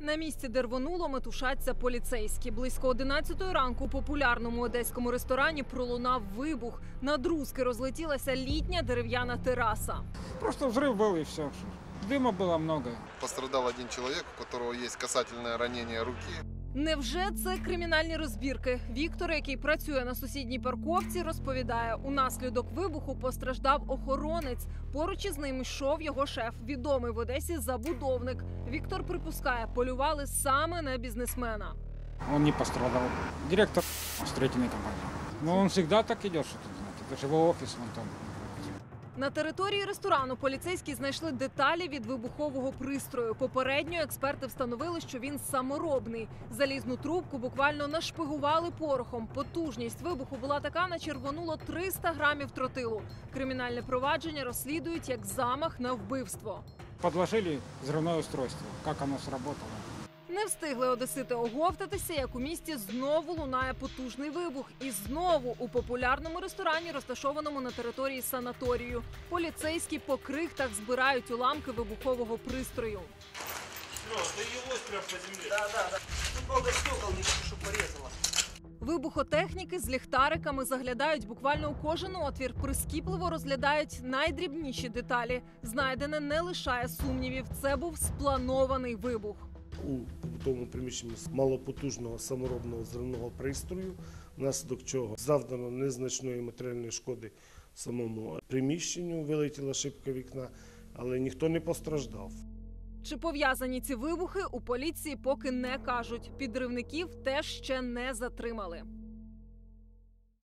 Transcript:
На місці, де рвонуло, метушаться поліцейські. Близько 11-ї ранку у популярному одеському ресторані пролунав вибух. На друзки розлетілася літня дерев'яна тераса. Просто взрыв был и все. Дыма было много. Пострадал один человек, у которого есть касательное ранение руки. Невже це кримінальні розбірки? Віктор, який працює на сусідній парковці, розповідає, унаслідок вибуху постраждав охоронець. Поруч із ним йшов його шеф, відомий в Одесі забудовник. Віктор припускає, полювали саме на бізнесмена. Он не пострадал. Директор строительной компании. Но он всегда так идет, что тут, знаете. Это же его офис вон там. На території ресторану поліцейські знайшли деталі від вибухового пристрою. Попередньо експерти встановили, що він саморобний. Залізну трубку буквально нашпигували порохом. Потужність вибуху була така, наче рвонуло 300 грамів тротилу. Кримінальне провадження розслідують як замах на вбивство. Подложили взрывное устройство. Как оно сработало? Не встигли одесити оговтатися, як у місті знову лунає потужний вибух. І знову у популярному ресторані, розташованому на території санаторію. Поліцейські по крихтах збирають уламки вибухового пристрою. Вибухотехніки з ліхтариками заглядають буквально у кожен отвір, прискіпливо розглядають найдрібніші деталі. Знайдене не лишає сумнівів. Це був спланований вибух. У побутовому приміщенні малопотужного саморобного взривного пристрою, внаслідок чого завдано незначної матеріальної шкоди самому приміщенню, вилетіла шибка вікна, але ніхто не постраждав. Чи пов'язані ці вибухи, у поліції поки не кажуть. Підривників теж ще не затримали.